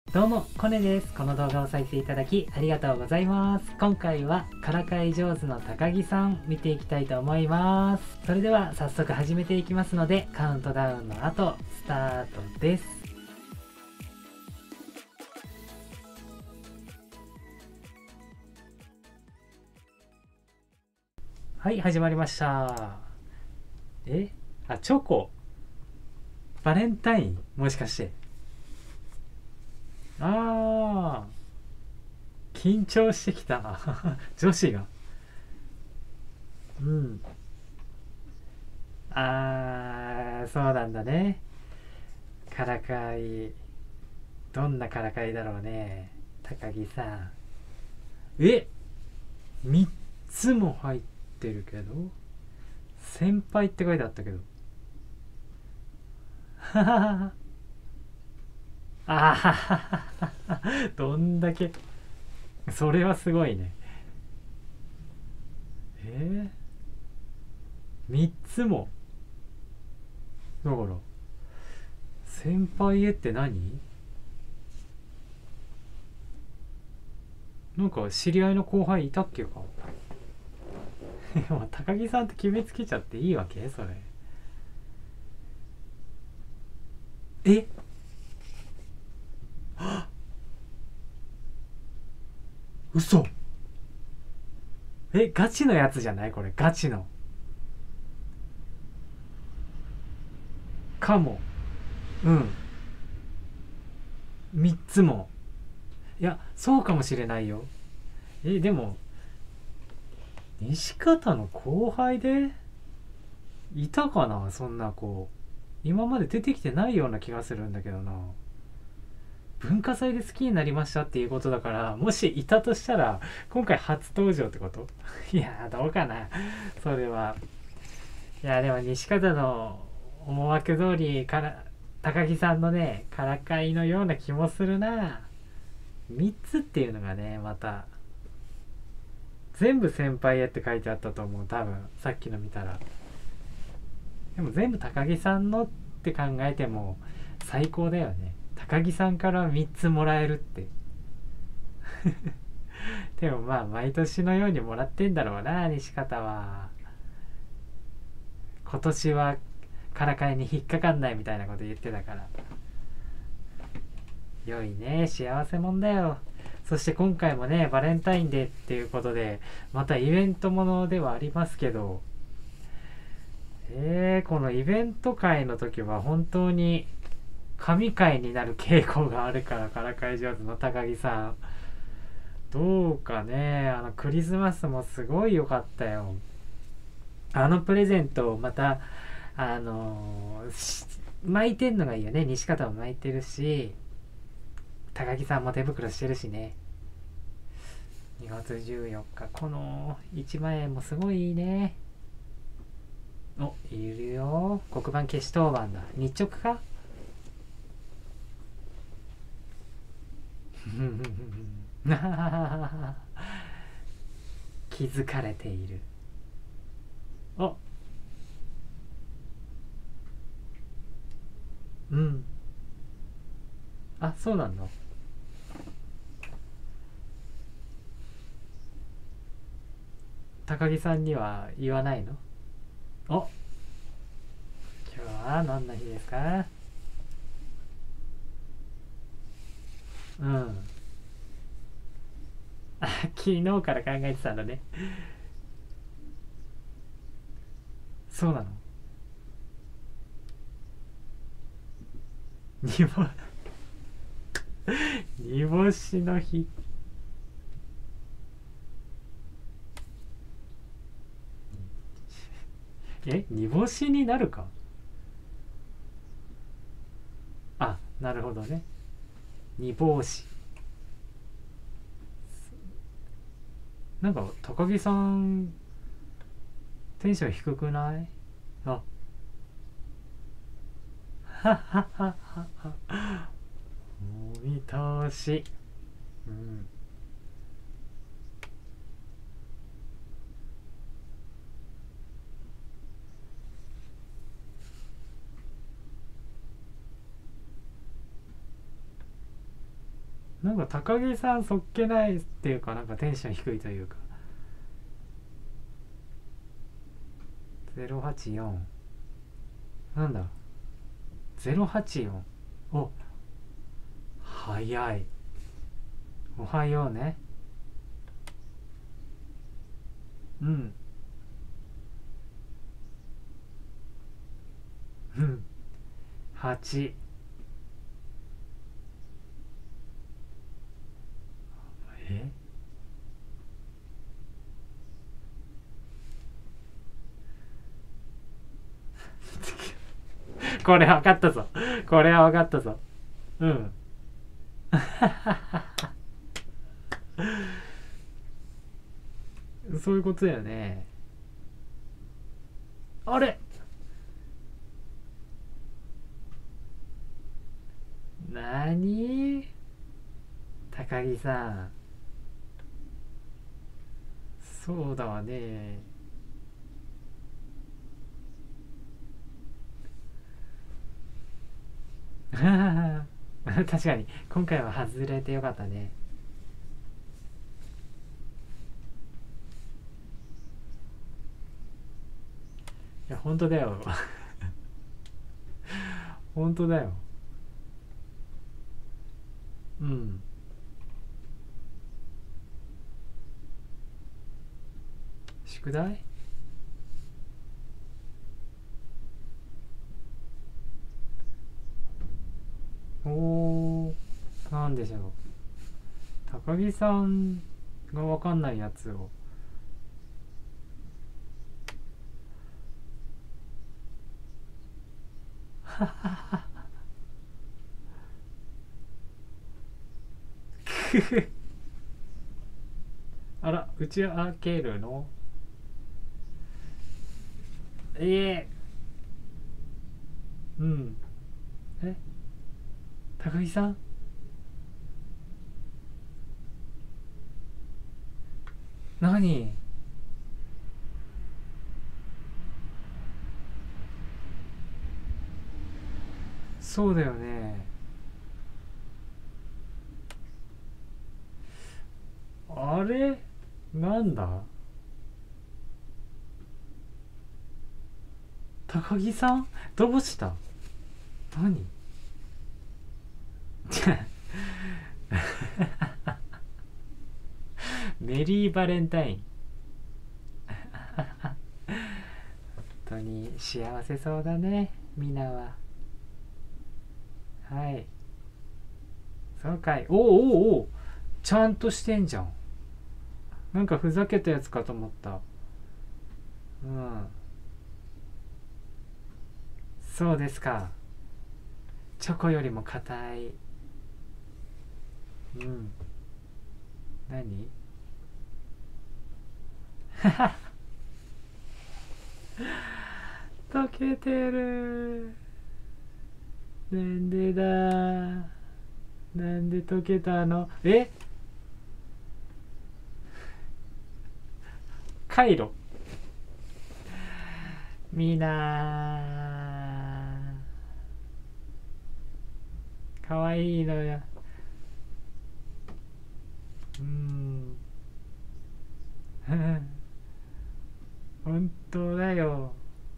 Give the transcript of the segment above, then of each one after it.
どうも、コネです。この動画を再生いただきありがとうございます。今回はからかい上手の高木さん見ていきたいと思います。それでは早速始めていきますので、カウントダウンの後、スタートです。はい、始まりました。チョコ。バレンタインもしかして。あ緊張してきたな。女子が。うん。そうなんだね。からかい。どんなからかいだろうね。高木さん。3つも入ってるけど先輩って書いてあったけど。あはは。どんだけ。それはすごいね。3つも。だから先輩へって何？なんか知り合いの後輩いたっけか。でも高木さんって決めつけちゃっていいわけそれ。え嘘。ガチのやつじゃない？これガチのかも。うん3つも。いやそうかもしれないよ。でも西方の後輩でいたかな、そんな子。今まで出てきてないような気がするんだけどな。文化祭で好きになりましたっていうことだから、もしいたとしたら今回初登場ってこと？いやどうかな、それは。いやでも西方の思惑通りから高木さんのねからかいのような気もするな。3つっていうのがね、また全部先輩へって書いてあったと思う、多分さっきの見たら。でも全部高木さんのって考えても最高だよね。高木さんから3つもらえるって。でもまあ毎年のようにもらってんだろうな、西方は。今年はからかいに引っかかんないみたいなこと言ってたから。良いね、幸せもんだよ。そして今回もねバレンタインデーっていうことでまたイベントものではありますけど、このイベント会の時は本当に神回になる傾向があるから、からかい上手の高木さん。どうかね、クリスマスもすごい良かったよ。プレゼントをまた、巻いてんのがいいよね。西方も巻いてるし、高木さんも手袋してるしね。2月14日、この1万円もすごいいいね。いるよ。黒板消し当番だ。日直か。気づかれている。あ、うん。そうなんだ。高木さんには言わないの？今日は何の日ですか？うん。昨日から考えてたんだね。そうなの？煮干煮干しの日。煮干しになるか。なるほどね。煮干し。なんか高木さんテンション低くない？あはははは。お見通し。うん。 なんか高木さんそっけないっていうか、なんかテンション低いというか。084、なんだ、084。お、早い。おはようね。うん。うん。8。えこれ分かったぞ。これは分かったぞ。うん。そういうことだよね。あれ、なに、高木さん。そうだわね。確かに今回は外れてよかったね。いや本当だよ。本当だよ。うん。宿題。おー、なんでしょう。高木さんが分かんないやつを。あら、打ち明けるの。ええ、うん。え、高木さん。何。そうだよね。あれ、なんだ、高木さん、どうした。何。メリーバレンタイン。本当に幸せそうだね、みなは。はい。そうかい。おおおお、ちゃんとしてんじゃん。なんかふざけたやつかと思った。うん。そうですか。チョコよりも硬い。うん。何。溶けてる。なんでだ。なんで溶けたの。え、カイロ。みな、かわいいのよ。うん。本当だよ。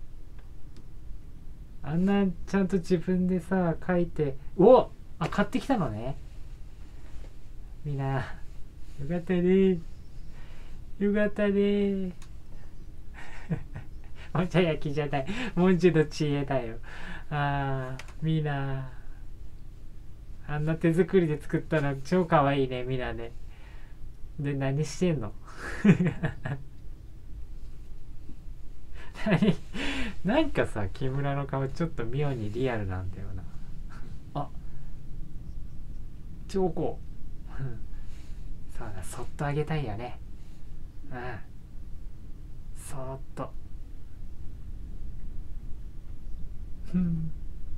あんなちゃんと自分でさ書いて。お、あ、買ってきたのね、みんな。よかったね。よかったね。お茶焼きじゃない、もんじゅの知恵だよ。あー、みんな。あんな手作りで作ったの超かわいいね、みんなね。で、何してんの。何。なんかさ、木村の顔ちょっと妙にリアルなんだよな。あ、チョコ。そうだ、そっとあげたいよね。うん、そーっと。うん。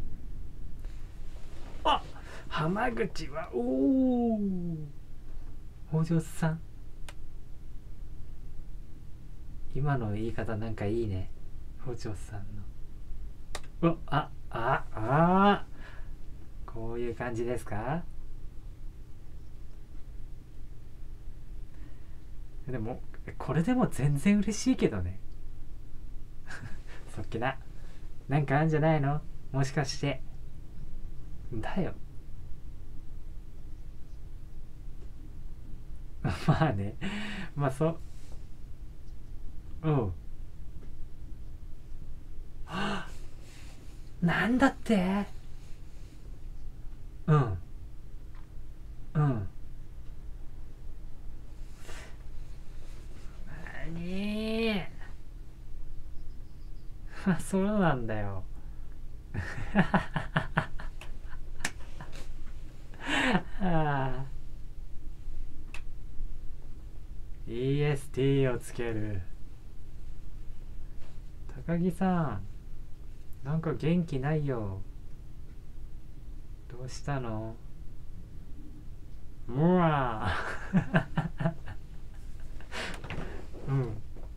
あ、浜口は、おお、お嬢さん。今の言い方なんかいいね、お嬢さんの。お、あ、こういう感じですか。 でもこれでも全然嬉しいけどね。そっけな。なんかあんじゃないの、もしかして。だよ。まあね。まあうん。なんだって。うんうん。何。まあそうなんだよ。ああ、 EST をつける。高木さん、なんか元気ないよ。どうしたの？うわ。うん。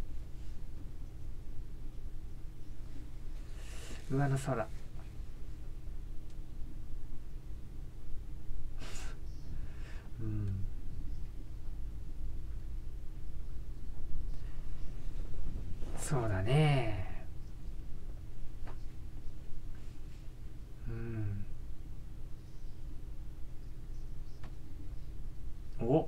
上の空。うん。そうだね。うん。お。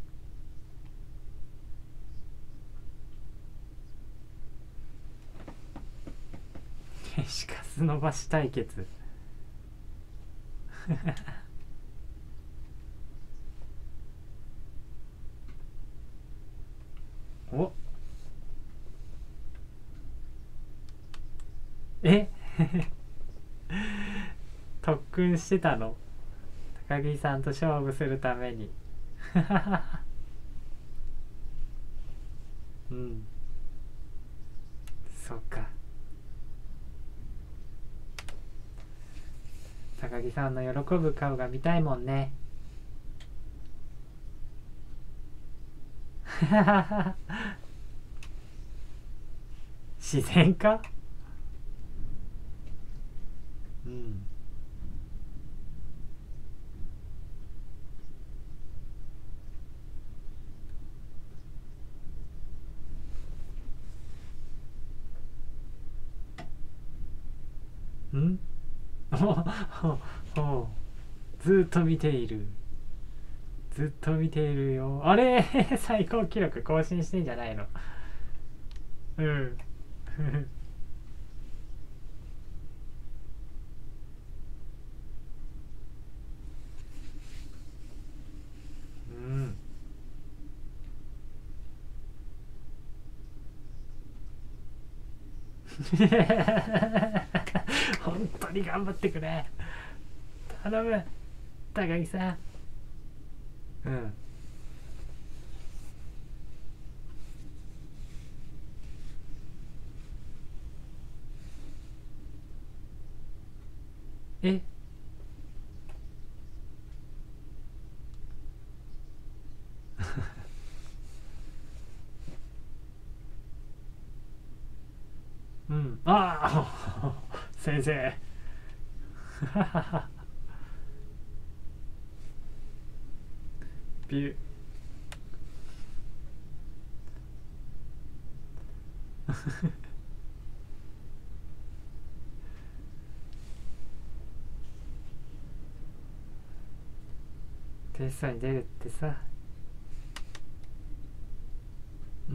消しカス伸ばし対決。お。え、特訓してたの？高木さんと勝負するために。うん。そっか。高木さんの喜ぶ顔が見たいもんね。自然か。うん。ん。お。ずっと見ている。ずっと見ているよ。あれ。最高記録更新してんじゃないの？うん。うん。本当に頑張ってくれ。頼む、高木さん。うん。え。うん。ああ。先生。ビュー。テストに出るってさ。うん。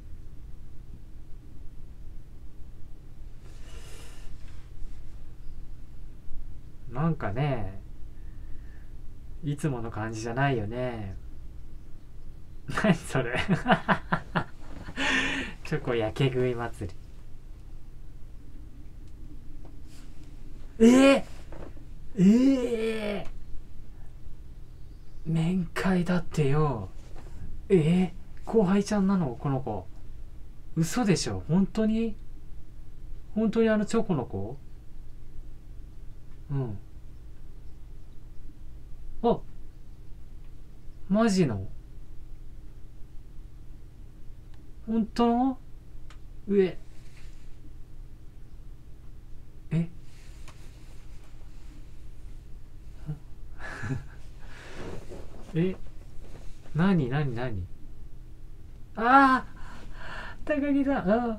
なんかね、いつもの感じじゃないよね。何それ。チョコやけ食い祭り。え面会だってよ。後輩ちゃんなのこの子？嘘でしょ、本当に？本当にあのチョコの子？うん。あ、マジの？本当の？えええ、何何何？ ああ、高木さん、あ、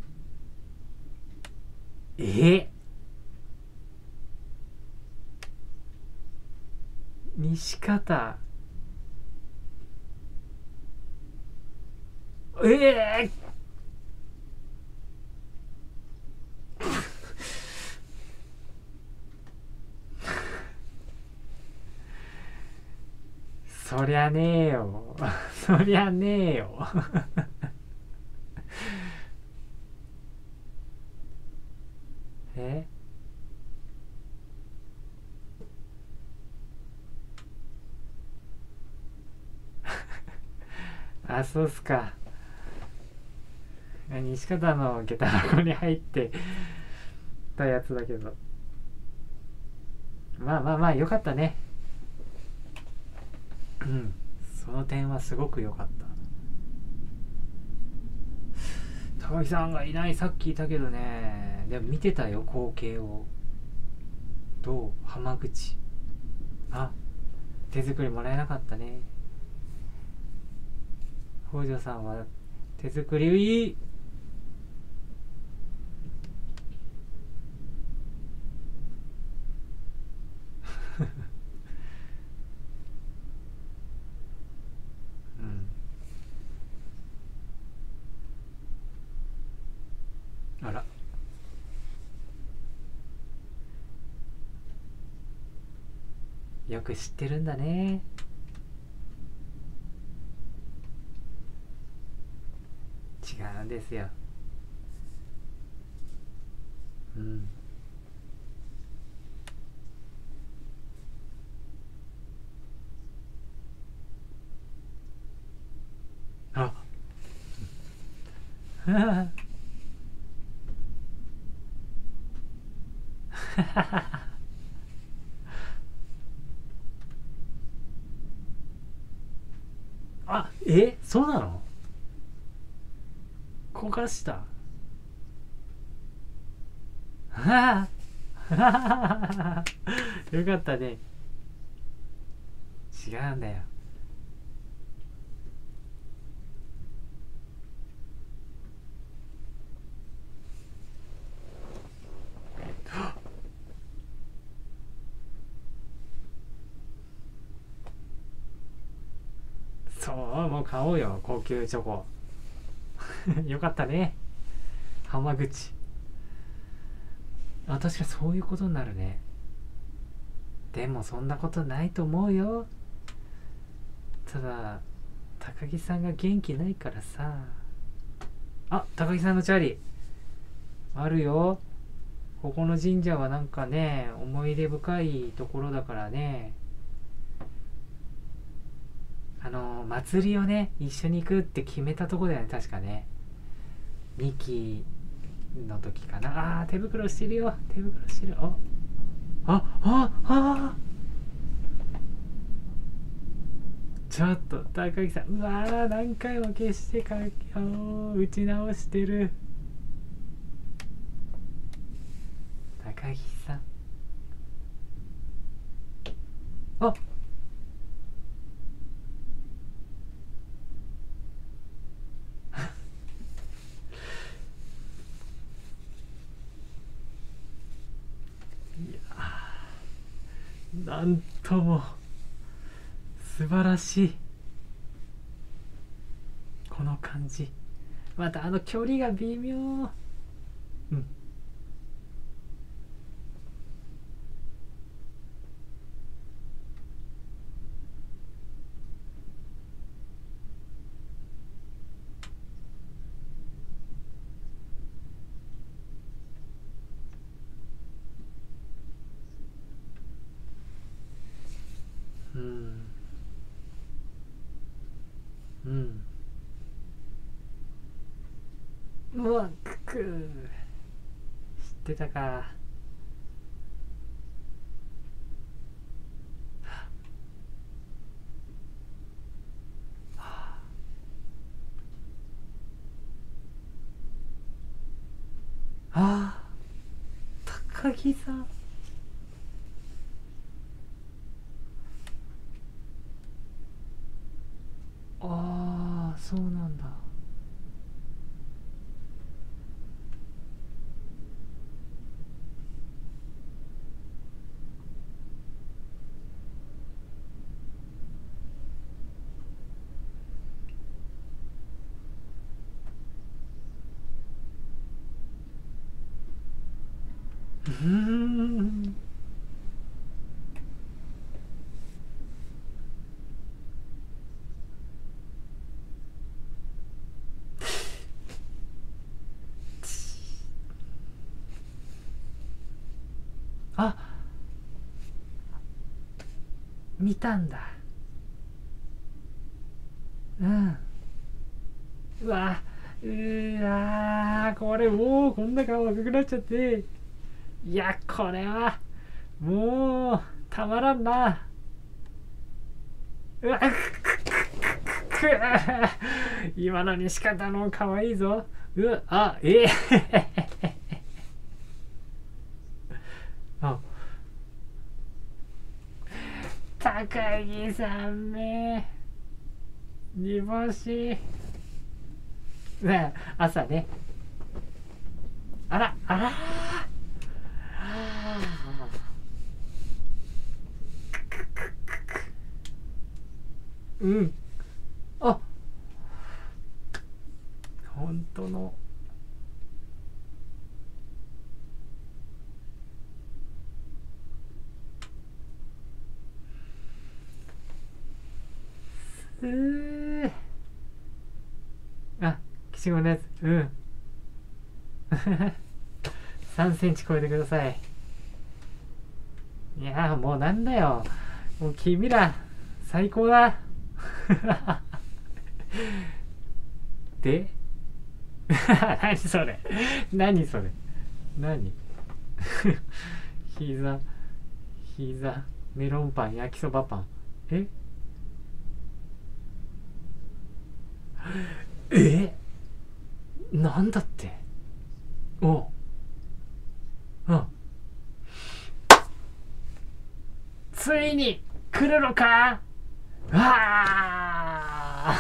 え、西方、ええ、そりゃねえよ。そりゃねえよ。え、あ、そうっすか。西方の下駄箱に入ってたやつだけど。まあまあまあ、よかったね。うん。その点はすごく良かった。高木さんがいない、さっきいたけどね。でも見てたよ、光景を。どう浜口。あ、手作りもらえなかったね。北条さんは手作りいい。うん。あら、よく知ってるんだね。違うんですよ。うん。あ、あ、そうなの？焦がした。よかったね。違うんだよ。そう、もう買おうよ、高級チョコ。よかったね。浜口。あ、確かそういうことになるね。でもそんなことないと思うよ。ただ、高木さんが元気ないからさ。あ、高木さんのチャリ。あるよ。ここの神社はなんかね、思い出深いところだからね。祭りをね、一緒に行くって決めたとこだよね、確かね。ミキの時かな。あー、手袋してるよ。手袋してる。あ、ちょっと、高木さん。うわー、何回も消してか、打ち直してる。高木さん。あ、なんとも、素晴らしい。この感じ。また距離が微妙。うん。うん。うん。うわ、くく。知ってたか。あー、高木さん。あー、そうなんだ。 見たんだ。うん。うわ、これもうこんな顔赤くなっちゃって、いやこれはもうたまらんな。うわ今の西方の可愛いぞ。あ、高木さんめ煮干しね、朝ね、あらあらうん、あ、本当のあ、岸子のやつ、3センチ超えてください。いやもうなんだよ、もう君ら最高だで何それ、何それ、何膝メロンパン、焼きそばパン、ええなんだって、おう、うん、ついに来るのか、あ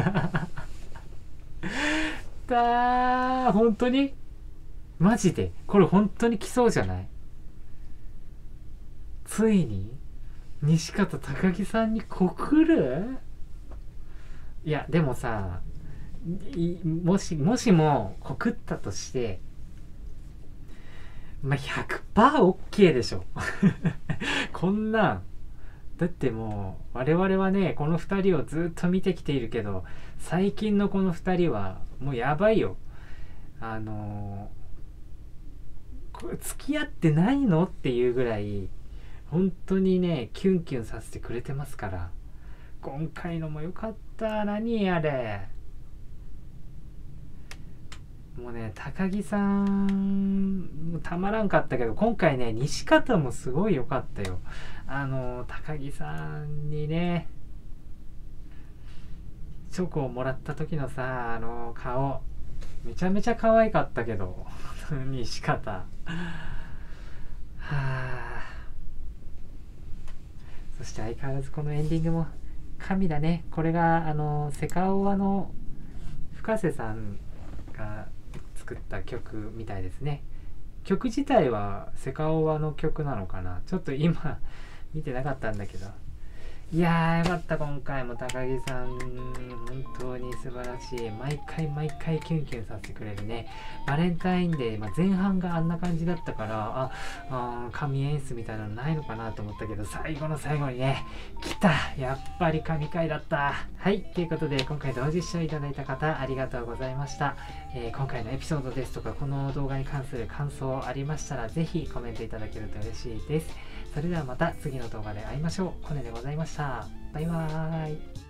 本当に、マジでこれ本当に来そうじゃない。ついに西方高木さんに告る。いやでもさ、もしも告ったとして、まあ、100%OK でしょこんなんだってもう我々はねこの2人をずっと見てきているけど、最近のこの2人はもうやばいよ。付き合ってないのっていうぐらい本当にねキュンキュンさせてくれてますから、今回のも良かった。何あれ、もうね高木さんたまらんかったけど、今回ね西方もすごい良かったよ。高木さんにねチョコをもらった時のさ、顔めちゃめちゃ可愛かったけど西方はあ。そして相変わらずこのエンディングも神だね。これがセカオワの深瀬さんが作った曲みたいですね。曲自体はセカオワの曲なのかな、ちょっと今見てなかったんだけど、いやーよかった。今回も高木さん本当に素晴らしい。毎回キュンキュンさせてくれるね。バレンタインデー、前半があんな感じだったから、神演出みたいなのないのかなと思ったけど、最後の最後にね来た、やっぱり神回だった。はい、ということで今回同時視聴いただいた方ありがとうございました。今回のエピソードですとかこの動画に関する感想ありましたらぜひコメントいただけると嬉しいです。それではまた次の動画で会いましょう。コネでございました。バイバーイ。